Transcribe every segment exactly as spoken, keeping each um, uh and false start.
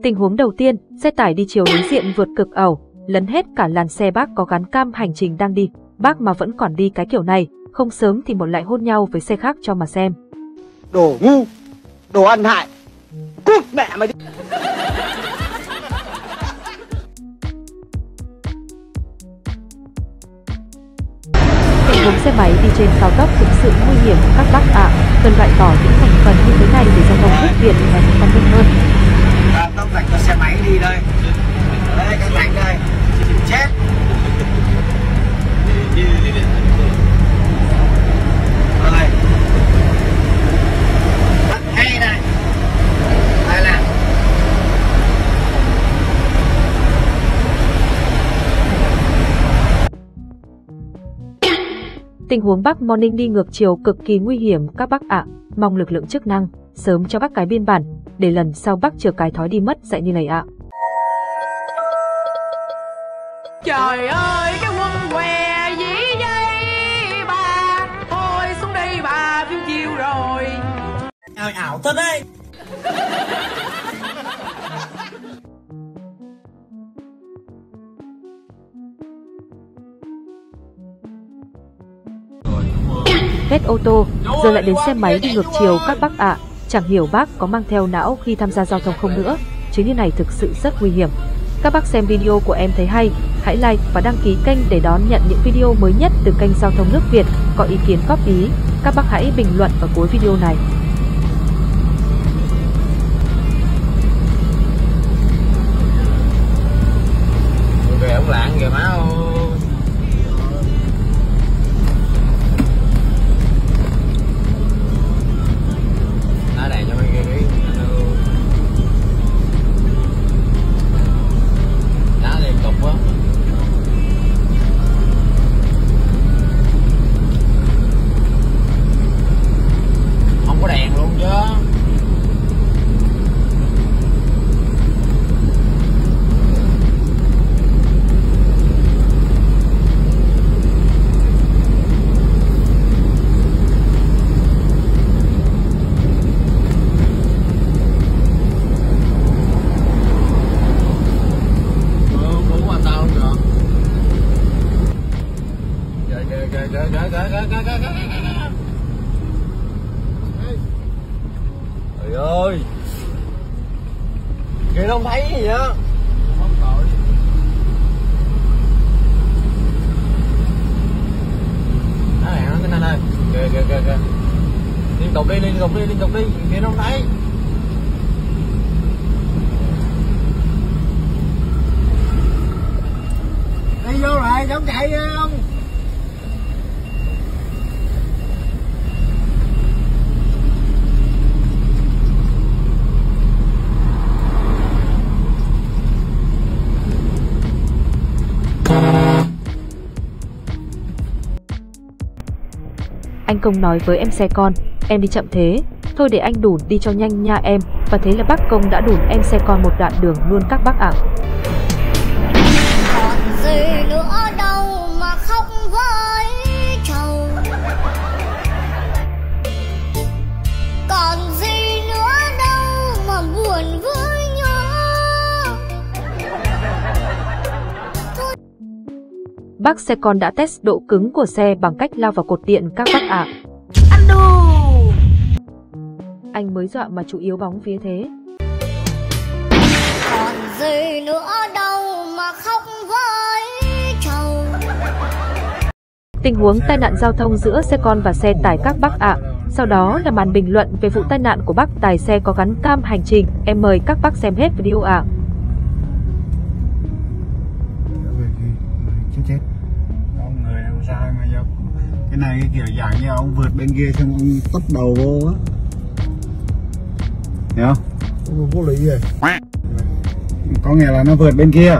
Tình huống đầu tiên, xe tải đi chiều đối diện vượt cực ẩu, lấn hết cả làn xe bác có gắn cam hành trình đang đi. Bác mà vẫn còn đi cái kiểu này, không sớm thì một lại hôn nhau với xe khác cho mà xem. Đồ ngu, đồ ăn hại, cút mẹ mày đi. Tình huống xe máy đi trên cao tốc thực sự nguy hiểm các bác ạ, à, cần loại bỏ những thành phần như thế này để giao thông thuận tiện và văn minh hơn. Cao tốc dành cho xe máy đi đây, đây cái dành đây, chết. Rồi, bắt hay này, đây là. Tình huống bác Morning đi ngược chiều cực kỳ nguy hiểm các bác ạ, à. Mong lực lượng chức năng sớm cho bác cái biên bản, để lần sau bác chưa cái thói đi mất dạy như này ạ. À. Trời ơi, cái quân què dĩ dây bà, thôi xuống đây bà phiêu chiêu rồi. Ảo ảo thật đấy. Hết ô tô, giờ lại đến xe máy đi ngược chiều các bác ạ, à. Chẳng hiểu bác có mang theo não khi tham gia giao thông không nữa, chứ như này thực sự rất nguy hiểm. Các bác xem video của em thấy hay, hãy like và đăng ký kênh để đón nhận những video mới nhất từ kênh Giao thông nước Việt. Có ý kiến góp ý, các bác hãy bình luận ở cuối video này. Về ông lạng kìa má ơi. Đá đèn cho mấy kia đi. Đá liên tục quá. Không có đèn luôn chứ. Trời ơi, kìa không thấy gì á. Đó này, nó cái này đây, kìa kìa kìa kìa, liên tục đi, liên tục đi, liên tục đi, kìa nó không thấy. Đi vô lại, không chạy không? Anh Công nói với em xe con, em đi chậm thế, thôi để anh đủn đi cho nhanh nha em. Và thế là bác Công đã đủn em xe con một đoạn đường luôn các bác ạ. Còn gì nữa đâu mà khóc với chầu, còn gì nữa đâu mà buồn với nhau. Bác xe con đã test độ cứng của xe bằng cách lao vào cột điện các bác ạ. Anh đù. Anh mới dọa mà chủ yếu bóng vía thế. Còn gì nữa đâu mà khóc với chầu. Tình huống tai nạn giao thông giữa xe con và xe tải các bác ạ. Sau đó là màn bình luận về vụ tai nạn của bác tài xe có gắn cam hành trình. Em mời các bác xem hết video ạ. Chết chết. Con người làm sao mà dốc. Cái này cái kiểu dạng như ông vượt bên kia xong ông tấp đầu vô á. Hiểu không? Ông vô lý rồi. Có nghĩa là nó vượt bên kia.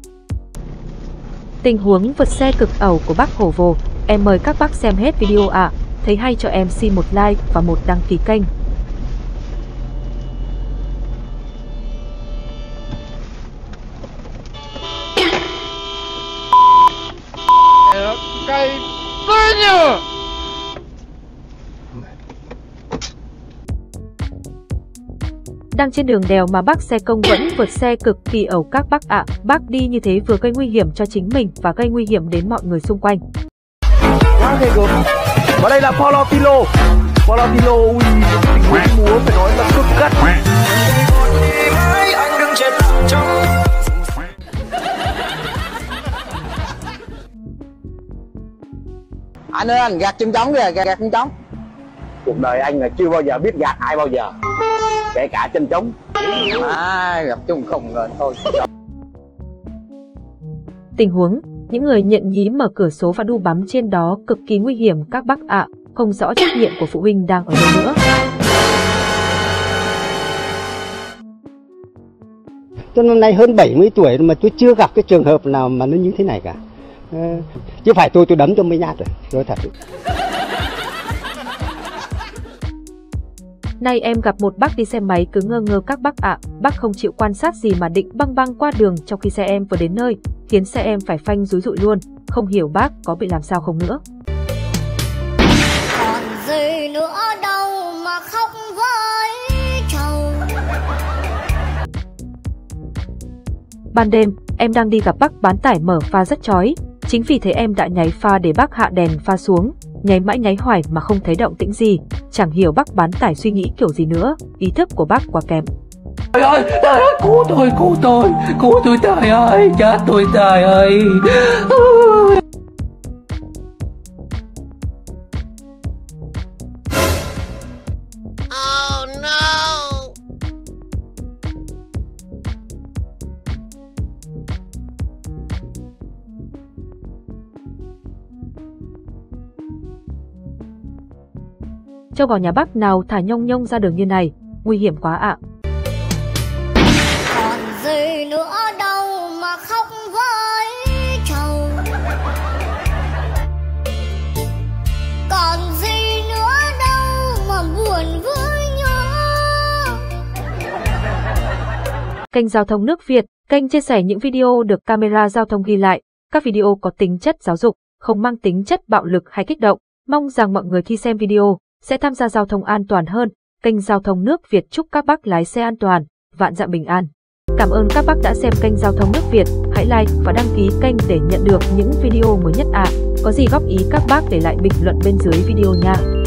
Tình huống vượt xe cực ẩu của bác Hổ Vồ. Em mời các bác xem hết video ạ. Thấy hay cho em xin một like và một đăng ký kênh. Cây tươi nhờ. Đang trên đường đèo mà bác xe công vẫn vượt xe cực kỳ ẩu các bác ạ. Bác đi như thế vừa gây nguy hiểm cho chính mình và gây nguy hiểm đến mọi người xung quanh. Quá ghê gớm. Và đây là Paulo Tilo. Paulo Tilo, ui, tình huống múa phải nói là cực gắt. Anh ơi, anh gạt chân trống kìa, gạt, gạt chân trống. Cuộc đời anh là chưa bao giờ biết gạt ai bao giờ, kể cả chân trống. À, gặp chung không ngờ thôi. Tình huống, những người nhận nhí mở cửa số và đu bám trên đó cực kỳ nguy hiểm các bác ạ, không rõ trách nhiệm của phụ huynh đang ở đâu nữa. Tôi năm nay hơn bảy mươi tuổi mà tôi chưa gặp cái trường hợp nào mà nó như thế này cả. À, chứ phải tôi tôi đấm cho mấy nhát rồi, rồi thật. Nay em gặp một bác đi xe máy cứ ngơ ngơ các bác ạ, bác không chịu quan sát gì mà định băng băng qua đường trong khi xe em vừa đến nơi, khiến xe em phải phanh dúi dụi luôn, không hiểu bác có bị làm sao không nữa. Còn gì nữa đâu mà khóc với chồng. Ban đêm, em đang đi gặp bác bán tải mở pha rất chói, chính vì thế em đã nháy pha để bác hạ đèn pha xuống, nháy mãi nháy hoài mà không thấy động tĩnh gì, chẳng hiểu bác bán tải suy nghĩ kiểu gì nữa, ý thức của bác quá kém. Trời ơi, trời ơi, cứu tôi, cứu tôi, cứu tôi trời ơi, chết tôi trời ơi. Oh no. Châu bò nhà bác nào thả nhông nhông ra đường như này, nguy hiểm quá ạ. Còn gì nữa đâu mà khóc với chồng. Còn gì nữa đâu mà buồn với nhau. Kênh Giao thông nước Việt, kênh chia sẻ những video được camera giao thông ghi lại, các video có tính chất giáo dục, không mang tính chất bạo lực hay kích động. Mong rằng mọi người khi xem video sẽ tham gia giao thông an toàn hơn. Kênh Giao thông nước Việt chúc các bác lái xe an toàn, vạn dặm bình an. Cảm ơn các bác đã xem kênh Giao thông nước Việt, hãy like và đăng ký kênh để nhận được những video mới nhất ạ. À. Có gì góp ý các bác để lại bình luận bên dưới video nha.